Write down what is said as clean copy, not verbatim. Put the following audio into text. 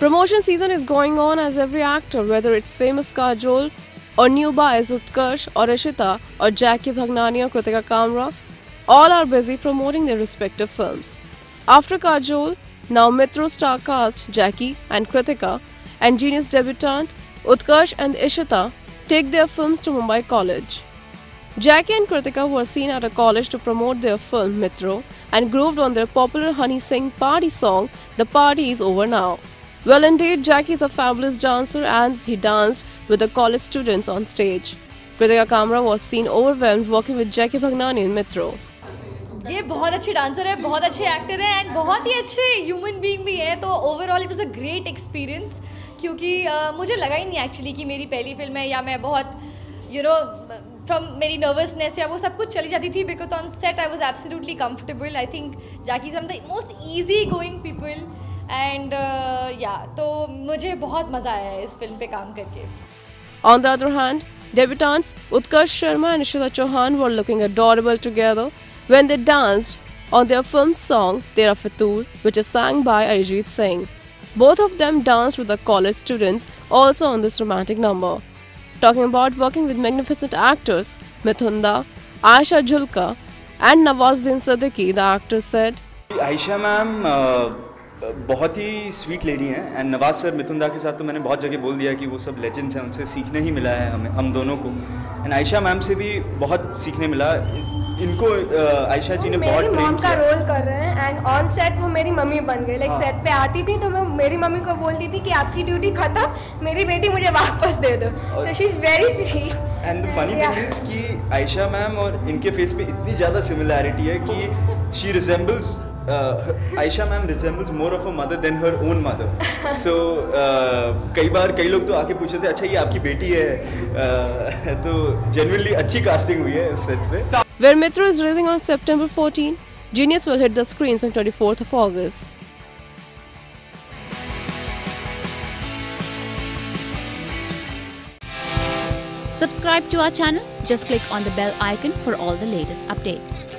Promotion season is going on as every actor, whether it's famous Kajol or new buys Utkarsh or Ishita or Jackky or Kritika, all are busy promoting their respective films. After Kajol, now Mitro star cast Jackky and Kritika and genius debutante Utkarsh and Ishita take their films to Mumbai College. Jackky and Kritika were seen at a college to promote their film Mitro and grooved on their popular Honey Singh party song The Party Is Over Now. Well, indeed, Jackky is a fabulous dancer and he danced with the college students on stage. Kritika was seen overwhelmed working with Jackky in Mitro. ये बहुत अच्छे dancer है, बहुत अच्छे actor है and बहुत ही अच्छे human being भी है, तो overall it was a great experience क्योंकि मुझे लगा ही नहीं एक्चुअली कि मेरी पहली फिल्म है या मैं बहुत फ्रॉम मेरी नर्वसनेस या वो सब कुछ चली जाती थी because on set I was absolutely comfortable. I think Jackie is one of the most easy going people and तो मुझे बहुत मज़ा आया है इस फिल्म पे काम करके. On the other hand, debutantes Utkarsh Sharma and Ishita Chauhan were looking adorable together when they danced on their film's song Tera Fitoor, which is sung by Arijit Singh. Both of them danced with the college students also on this romantic number. Talking about working with magnificent actors Mitron, Aisha Julka and Nawazuddin Siddiqui, the actor said, Ayesha ma'am बहुत ही sweet lady हैं and Nawaz sir Mithun के साथ तो मैंने बहुत जगह बोल दिया कि वो सब लेजेंड्स हैं, उनसे सीखने ही मिला है हम दोनों को. एंड आयशा मैम से भी बहुत सीखने मिला. इनको आयशा जी ने बहुत मेरी मॉम का रोल कर रहे हैं एंड ऑन सेट वो मेरी मम्मी बन गई. लाइक सेट पे आती थी तो मैं मेरी मम्मी को बोलती थी कि आपकी ड्यूटी खत्म, मेरी बेटी मुझे वापस दे दो. तो she is very sweet. And funny thing is कि आयशा मैम और इनके फेस पे इतनी ज़्यादा सिमिलैरिटी है कि she resembles Ayesha ma'am resembles more of a mother than her own mother. So कई लोग तो आके पूछे थे अच्छा ये आपकी बेटी है. तो जेन्युइनली अच्छी कास्टिंग हुई है इस सेट्स पे. Where Mitro is releasing on September 14, Genius will hit the screens on 24th of August. Subscribe to our channel. Just click on the bell icon for all the latest updates.